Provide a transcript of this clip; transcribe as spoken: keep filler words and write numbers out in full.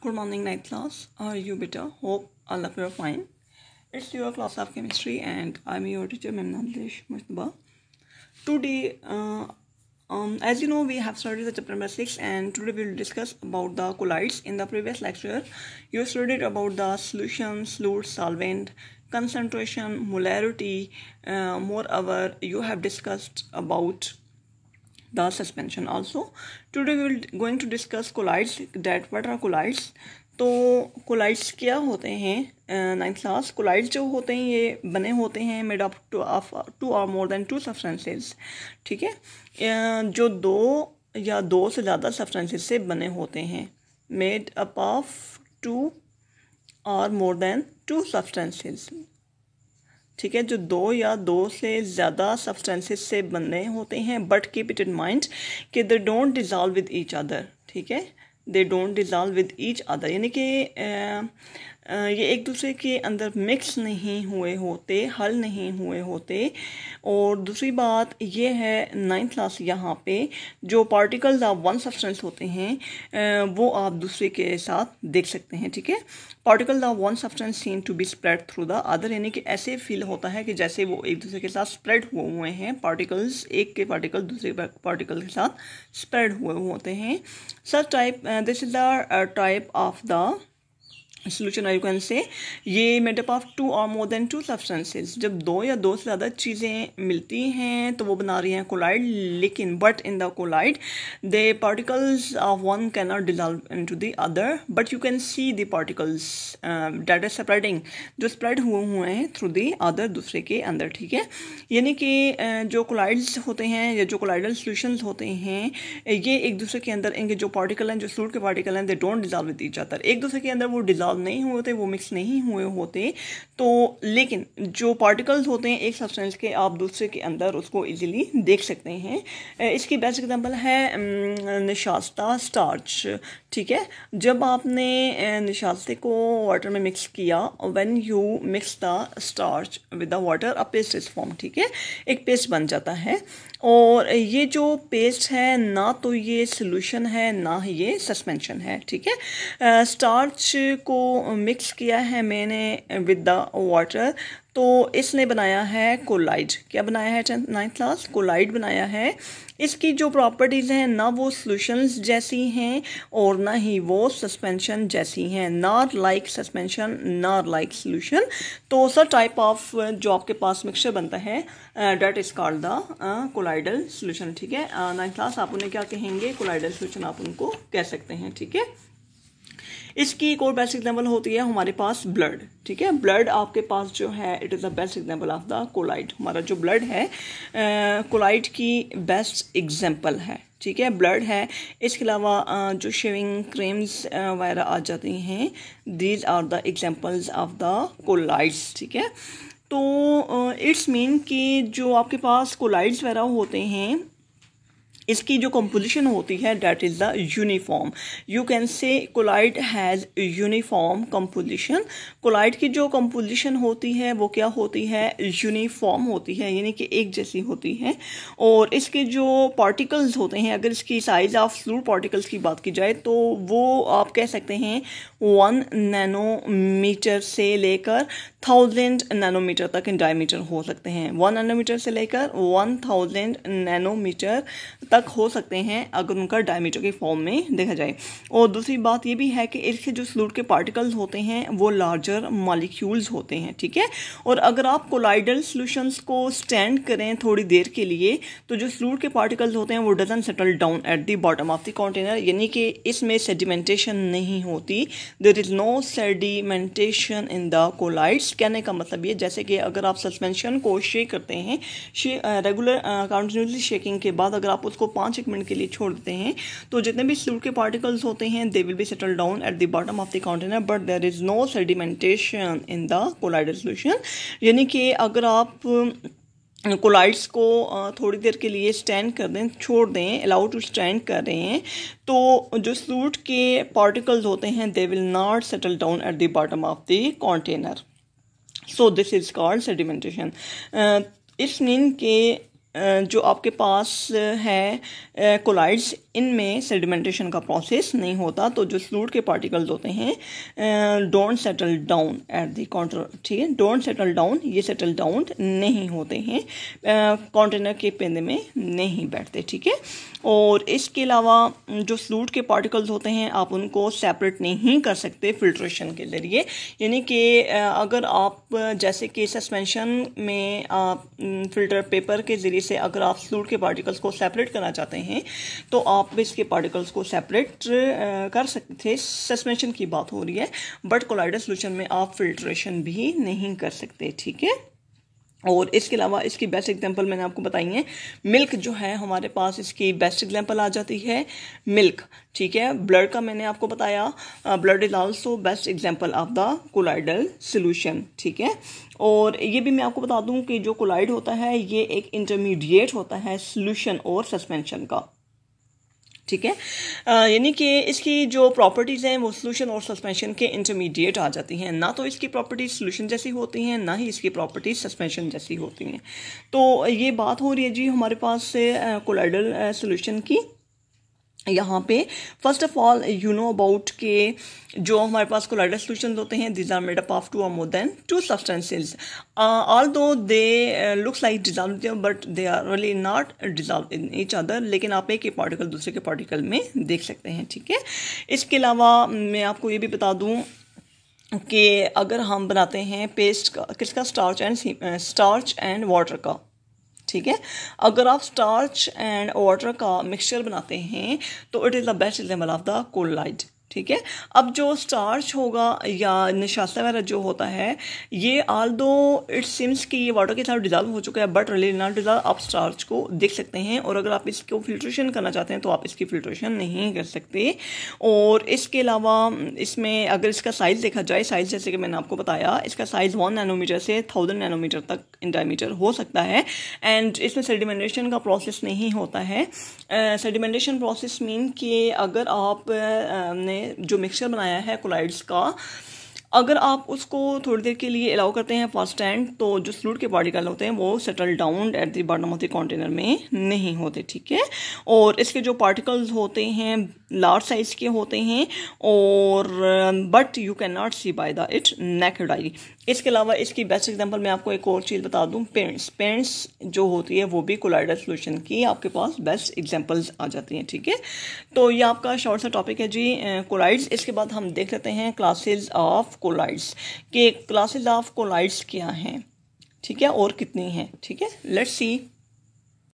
Good morning, ninth class. How are you, beta? Hope all of you are fine. It's your class of chemistry, and I'm your teacher, Ma'am Nandish Mustaba. Today, uh, um, as you know, we have started the chapter number six, and today we'll discuss about the colloids. In the previous lecture, you studied about the solution, fluid, solvent, concentration, molarity. Uh, moreover, you have discussed about the suspension also. Today we will going to discuss colloids. That what are colloids? तो colloids क्या होते हैं ninth class? colloids जो होते हैं ये बने होते हैं made up to of two or more than two substances. ठीक है, जो दो या दो से ज़्यादा सब्सटेंसेस से बने होते हैं. Made up of two or more than two substances. ठीक है, जो दो या दो से ज़्यादा सब्सटेंसेस से बने होते हैं. But keep it in mind कि they don't dissolve with each other. ठीक है, they don't dissolve with each other, यानी कि ये एक दूसरे के अंदर मिक्स नहीं हुए होते, हल नहीं हुए होते. और दूसरी बात ये है नाइन्थ क्लास, यहाँ पे जो पार्टिकल्स ऑफ वन सब्सटेंस होते हैं वो आप दूसरे के साथ देख सकते हैं. ठीक है, particles of one substance seem to be spread through the other, यानी कि ऐसे फील होता है कि जैसे वो एक दूसरे के साथ स्प्रेड हुए हुए हैं. पार्टिकल्स, एक के पार्टिकल दूसरे पार्टिकल के साथ स्प्रेड हुए होते हैं. Such type, this is the type of the solution, you can say ये made up of two or more than two substances. जब दो या दो से ज़्यादा चीज़ें मिलती हैं तो वो बना रही हैं कोलाइड. लेकिन but in the colloid the particles of one cannot dissolve into the other, but you can see the particles uh, that is spreading, जो spread हुए हुए हैं through the other, दूसरे के अंदर. ठीक है, यानी कि जो कोलाइड्स होते हैं या जो कोलाइडल सॉल्यूशंस होते हैं ये एक दूसरे के अंदर, इनके जो पार्टिकल हैं, जो फ्लूइड के पार्टिकल हैं, they don't dissolve with each other. एक दूसरे के अंदर वो डिजॉल्व नहीं हुए होते, वो मिक्स नहीं हुए होते. तो लेकिन जो पार्टिकल्स होते हैं एक सब्सटेंस के, आप दूसरे के अंदर उसको इजीली देख सकते हैं. इसकी बेस्ट एग्जांपल है निशास्ता स्टार्च. ठीक है, जब आपने निशास्ते को वाटर में मिक्स किया, when you mix the starch with the water, a paste is form. ठीक है, एक पेस्ट बन जाता है. और ये जो पेस्ट है ना तो ये सोल्यूशन है ना ही ये सस्पेंशन है. ठीक है, स्टार्च को मिक्स किया है मैंने विद द वाटर, तो इसने बनाया है कोलाइड. क्या बनाया है नाइन्थ क्लास? कोलाइड बनाया है. इसकी जो प्रॉपर्टीज़ हैं ना वो सॉल्यूशंस जैसी हैं और ना ही वो सस्पेंशन जैसी हैं. Not like suspension, not like solution. तो सर टाइप ऑफ जो आपके पास मिक्सचर बनता है that is called the colloidal solution. ठीक है, नाइन्थ क्लास आप उन्हें क्या कहेंगे? कोलाइडल सॉल्यूशन आप उनको कह सकते हैं. ठीक है, इसकी एक और बेस्ट एग्जाम्पल होती है हमारे पास ब्लड. ठीक है, ब्लड आपके पास जो है it is the best example of the colloid. हमारा जो ब्लड है कोलाइड की बेस्ट एग्जाम्पल है. ठीक है, ब्लड है. इसके अलावा uh, जो शेविंग क्रीम्स वगैरह आ जाती हैं, these are the examples of the colloids. ठीक है, तो इट्स uh, मीन कि जो आपके पास कोलाइड्स वगैरह होते हैं इसकी जो कंपोजिशन होती है that is the uniform. You can say colloid has uniform composition. Colloid की जो कंपोजिशन होती है वो क्या होती है? यूनिफॉर्म होती है, यानी कि एक जैसी होती है. और इसके जो पार्टिकल्स होते हैं, अगर इसकी साइज़ ऑफ फ्लूइड पार्टिकल्स की बात की जाए तो वो आप कह सकते हैं वन नैनोमीटर से लेकर थाउजेंड नैनोमीटर तक इन डायमीटर हो सकते हैं. वन नैनोमीटर से लेकर वन थाउजेंड नैनोमीटर तक हो सकते हैं अगर उनका डायमीटर के फॉर्म में देखा जाए. और दूसरी बात ये भी है कि इसके जो फ्लूइड के पार्टिकल्स होते हैं वो लार्जर मॉलिक्यूल्स होते हैं. ठीक है, और अगर आप कोलाइडल सॉल्यूशंस को स्टैंड करें थोड़ी देर के लिए तो जो फ्लूइड के पार्टिकल्स होते हैं वो doesn't settle down at the bottom of the container, यानी कि इसमें सेडिमेंटेशन नहीं होती. There is no sedimentation in the colloids. कहने का मतलब ये, जैसे कि अगर आप सस्पेंशन को शेक करते हैं, रेगुलर कंटिन्यूसली शेकिंग के बाद अगर आप उसको पाँच एक मिनट के लिए छोड़ देते हैं तो जितने भी फ्लूइड के पार्टिकल्स होते हैं they will be settle down at the bottom of the container, but there is no sedimentation in the colloidal solution. यानी कि अगर आप कोलाइड्स को थोड़ी देर के लिए स्टैंड कर दें, छोड़ दें, अलाउ टू स्टैंड कर रहे हैं, तो जो फ्लूइड के पार्टिकल्स होते हैं they will not settle down at the bottom of the container. So this is called sedimentation. It's mean के जो आपके पास है कोलाइड्स, इनमें सेडिमेंटेशन का प्रोसेस नहीं होता, तो जो फ्लूइड के पार्टिकल्स होते हैं don't settle down at the counter, ठीक है, डोंट सेटल डाउन, ये सेटल डाउन नहीं होते हैं, कंटेनर के पेंदे में नहीं बैठते, ठीक है। और इसके अलावा जो फ्लूइड के पार्टिकल्स होते हैं आप उनको सेपरेट नहीं कर सकते फिल्ट्रेशन के ज़रिए, यानी कि अगर आप जैसे कि सस्पेंशन में आप फिल्टर पेपर के ज़रिए से अगर आप फ्लूइड के पार्टिकल्स को सेपरेट करना चाहते हैं तो आप इसके पार्टिकल्स को सेपरेट कर सकते थे, सस्पेंशन की बात हो रही है, बट कोलाइडल सॉल्यूशन में आप फिल्ट्रेशन भी नहीं कर सकते, ठीक है। और इसके अलावा इसकी बेस्ट एग्जांपल मैंने आपको बताई है, मिल्क जो है हमारे पास इसकी बेस्ट एग्जांपल आ जाती है मिल्क, ठीक है। ब्लड का मैंने आपको बताया, blood is also best example of the colloidal solution, ठीक है। और ये भी मैं आपको बता दूं कि जो कोलाइड होता है ये एक इंटरमीडिएट होता है सॉल्यूशन और सस्पेंशन का, ठीक है, यानी कि इसकी जो प्रॉपर्टीज़ हैं वो सॉल्यूशन और सस्पेंशन के इंटरमीडिएट आ जाती हैं, ना तो इसकी प्रॉपर्टीज सॉल्यूशन जैसी होती हैं ना ही इसकी प्रॉपर्टीज सस्पेंशन जैसी होती हैं। तो ये बात हो रही है जी हमारे पास कोलाइडल सॉल्यूशन की। यहाँ पे first of all you know about के जो हमारे पास कोलाइडल सॉल्यूशंस होते हैं this are made up of two or more than two substances, although they looks like dissolve but they are really not dissolve in each other, लेकिन आप एक ही particle दूसरे के पार्टिकल में देख सकते हैं, ठीक है। इसके अलावा मैं आपको ये भी बता दूँ कि अगर हम बनाते हैं पेस्ट का, किसका, starch and starch and water का, ठीक है, अगर आप स्टार्च एंड वाटर का मिक्सचर बनाते हैं तो it is the best example of the colloid, ठीक है। अब जो स्टार्च होगा या निशास्ता वगैरह जो होता है ये आल्दो इट सिम्स कि ये वाटर के साथ डिजॉल्व हो चुका है बट रियली नॉट डिजॉल्व, आप स्टार्च को देख सकते हैं, और अगर आप इसको फिल्ट्रेशन करना चाहते हैं तो आप इसकी फिल्ट्रेशन नहीं कर सकते। और इसके अलावा इसमें अगर इसका साइज़ देखा जाए, साइज़ जैसे कि मैंने आपको बताया इसका साइज़ वन नैनोमीटर से थाउजेंड नैनोमीटर तक इन डायमीटर हो सकता है, एंड इसमें सेडिमेंटेशन का प्रोसेस नहीं होता है। सेडिमेंटेशन प्रोसेस मीन कि अगर आप ने जो मिक्सचर बनाया है कोलाइड्स का, अगर आप उसको थोड़ी देर के लिए अलाउ करते हैं फर्स्ट टाइम तो जो फ्लूइड के पार्टिकल होते हैं वो settle down at the bottom of the container में नहीं होते, ठीक है। और इसके जो पार्टिकल्स होते हैं लार्ज साइज के होते हैं, और but you can not see by the it naked eye. इसके अलावा इसकी बेस्ट एग्जांपल मैं आपको एक और चीज़ बता दूं, पेंट्स पेंट्स जो होती है वो भी कोलाइडल सॉल्यूशन की आपके पास बेस्ट एग्जांपल्स आ जाती हैं, ठीक है। तो ये आपका शॉर्ट सा टॉपिक है जी कोलाइड्स। इसके बाद हम देख लेते हैं क्लासेस ऑफ कोलाइड्स के क्लासेस ऑफ कोलाइड्स क्या हैं, ठीक है, और कितनी हैं, ठीक है। लेट्स सी।